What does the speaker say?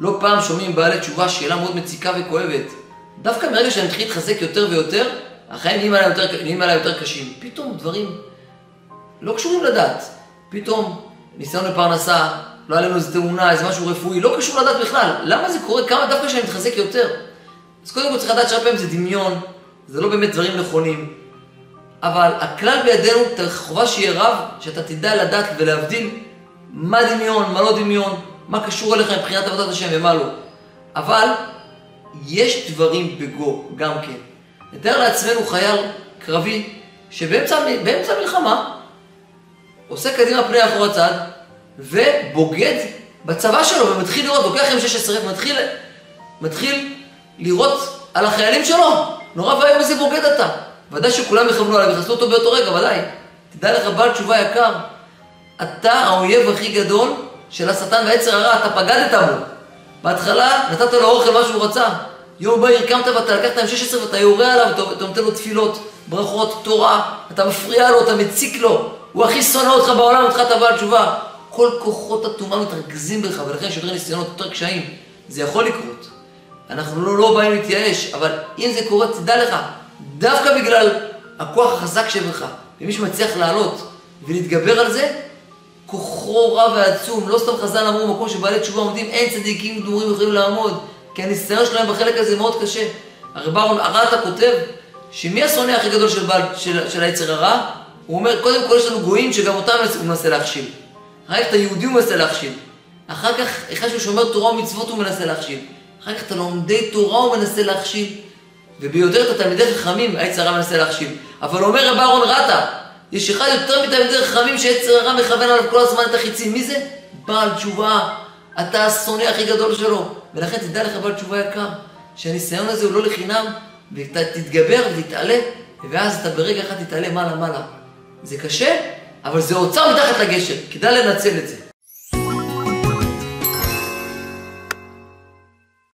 לא פעם שומעים בעלי תשובה שאלה מאוד מציקה וכואבת. דווקא מרגע שאני מתחיל להתחזק יותר ויותר, החיים נהיים עליי יותר קשים. פתאום דברים לא קשורים לדעת. פתאום ניסיון לפרנסה, לא היה לנו איזו תאונה, איזה משהו רפואי, לא קשור לדעת בכלל. למה זה קורה? כמה דווקא שאני מתחזק יותר? אז קודם כל צריך לדעת שהרבה פעמים זה דמיון, זה לא באמת דברים נכונים. אבל הכלל בידינו, חובה שיהיה רב, שאתה תדע לדעת ולהבדיל מה דמיון, מה לא דמיון, מה קשור אליך מבחינת עבודת השם ומה לא. אבל יש דברים בגו, גם כן. נתאר לעצמנו חייל קרבי, שבאמצע מלחמה, עושה קדימה פני אחור הצד, ובוגד בצבא שלו, ומתחיל לראות, לוקח M16, מתחיל לראות על החיילים שלו. נורא והיום איזה בוגד אתה. ודאי שכולם יכוונו עליו, יחסלו אותו באותו רגע, ודאי. תדע לך, בעל תשובה יקר, אתה האויב הכי גדול של השטן והיצר הרע, אתה פגדת בו. בהתחלה נתת לו אוכל מה שהוא רצה. יום הבא הרקמת ואתה לקחת M16 ואתה יורה עליו, אתה נותן לו תפילות, ברכות, תורה, אתה מפריע לו, אתה מציק לו. הוא הכי שונא אותך בעולם, אותך אתה בעל תשובה. כל כוחות הטומאה מתרכזים בך, ולכן יש יותר ניסיונות, יותר קשיים. זה יכול לקרות. אנחנו לא באים להתייאש, אבל אם זה קורה, תדע לך, דווקא בגלל הכוח החזק שבך, ומי שמצליח לעלות ולהתגבר על זה, כוחו רב ועצום. לא סתם חז"ל אמרו מקום שבעלי תשובה עומדים, אין צדיקים גמורים יכולים לעמוד, כי הניסיון שלהם בחלק הזה מאוד קשה. הרב אהרון ארטה כותב, שמי השונא הכי גדול של היצר הרע? הוא אומר, קודם כל יש לנו גויים שגם אותם הוא מנסה להכשיל. אחר כך את היהודי הוא מנסה להכשיל. אחר כך, אחד שהוא שומר תורה ומצוות הוא מנסה להכשיל. אחר כך את הלומדי תורה הוא מנסה להכשיל. וביותר את התלמידי חכמים, היצר הרע מנסה להכשיל. אבל הוא אומר רב אהרון ארטה, יש אחד יותר מתלמידי חכמים שהיצר הרע מכוון עליו כל הזמן את החיצים. מי זה? בעל תשובה. אתה השונא הכי גדול שלו. ולכן תדע לך בעל תשובה יקר, שהניסיון הזה הוא לא לחינם, ואתה תתגבר ותתעלה, ואז אתה ברגע אחד תתעלה מעלה. זה קשה, אבל זה אוצר מתחת לגשר, כדאי לנצל את זה.